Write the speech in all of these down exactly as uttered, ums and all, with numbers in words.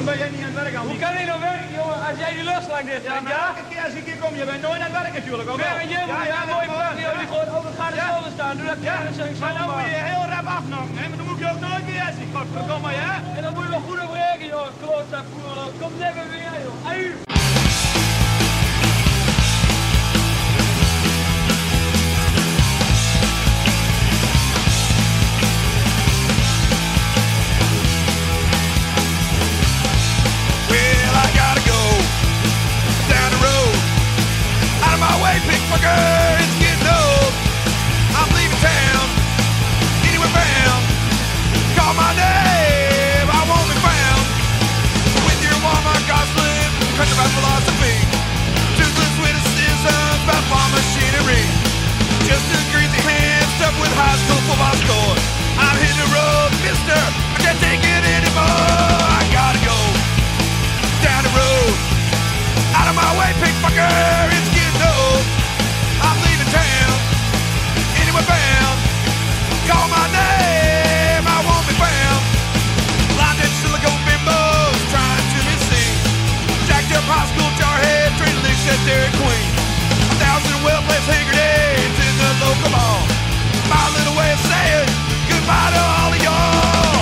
Waarom ben jij niet aan het werk, Andy? Hoe kan je nou werken, jongen, als jij die lucht lang dit Ja, hebt, maar ja? elke keer als ik hier kom, je bent nooit aan het werk natuurlijk, of wel? Ja, je moet ja, mooi pakken, joh, die gewoon over het hetzelfde staan. Doe dat Ja, en dan zeg ik zo maar dan moet je heel rap afnokken, hè? Maar dan moet je ook nooit weer zien. Godverdomme, hè? En dan moet je wel goed op rekenen, joh, klootzak, voeren. Kom never weer, joh. Aju! Well, I gotta go down the road. Out of my way, pickfucker, it's getting old. I'm leaving town, anywhere bound. Call my name, I won't be found. With your Walmart gossip, country about philosophy. Toothless witticisms about farm machinery. Just a greasy hand stuffed with high school football score. I'm hitting the road, mister, I can't take it anymore. I gotta go down the road. Out of my way, pickfucker, it's getting old. I'm leaving town, anywhere bound. Call my name, I won't be found. Blinded silicone bimbos, trying to be seen. Jacked up high school jarhead, trading licks at Dairy Queen. A thousand well-placed hand grenades in the local mall. My little way of saying goodbye to all of y'all.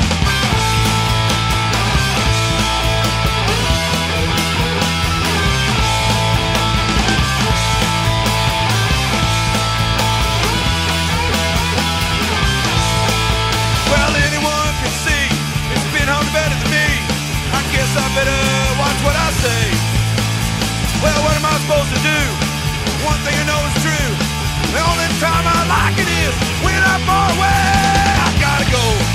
Well, anyone can see it's been home better than me. I guess I better watch what I say. Well, what am I supposed to do? One thing I know is true. The only time I like it is when I'm far away. I gotta go